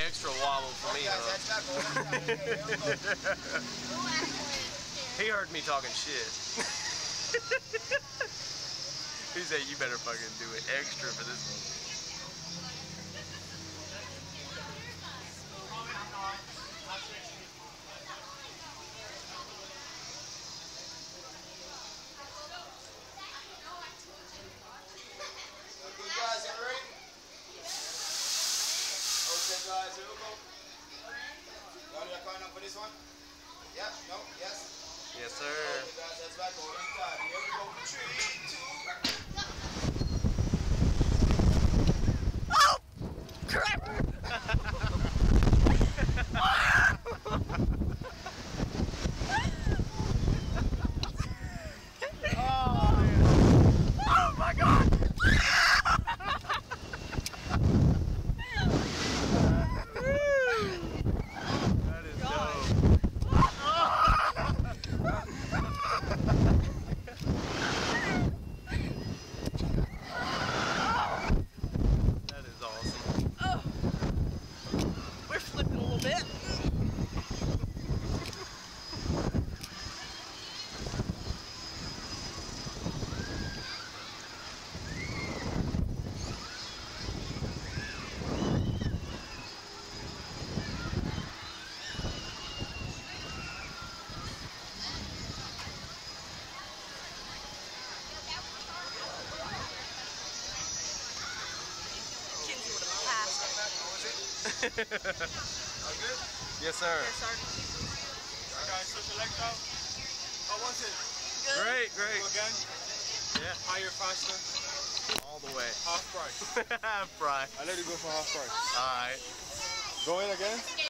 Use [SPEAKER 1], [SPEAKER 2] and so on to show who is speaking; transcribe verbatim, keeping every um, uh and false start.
[SPEAKER 1] Extra wobble for me, huh? He heard me talking shit. He said, you better fucking do it extra for this one.
[SPEAKER 2] Okay, guys, you ready? Okay, guys, here we go. You want to count up for this one? Yeah, no, yes?
[SPEAKER 1] Yes, sir.
[SPEAKER 2] Okay, guys, that's back over in time. Here we go. Three, two,
[SPEAKER 1] oh! Crap! Oh, man. Oh, my God! That is dope. That is awesome.
[SPEAKER 3] Oh, we're flipping a little bit.
[SPEAKER 2] All good?
[SPEAKER 1] Yes, sir.
[SPEAKER 3] Yes, sir.
[SPEAKER 2] Alright, guys, social electro. How was it?
[SPEAKER 3] Good.
[SPEAKER 1] Great, great.
[SPEAKER 2] Go again?
[SPEAKER 1] Yeah.
[SPEAKER 2] Higher, faster?
[SPEAKER 1] All the way.
[SPEAKER 2] Half price.
[SPEAKER 1] Half price.
[SPEAKER 2] I let you go for half price.
[SPEAKER 1] All right.
[SPEAKER 2] Go in again?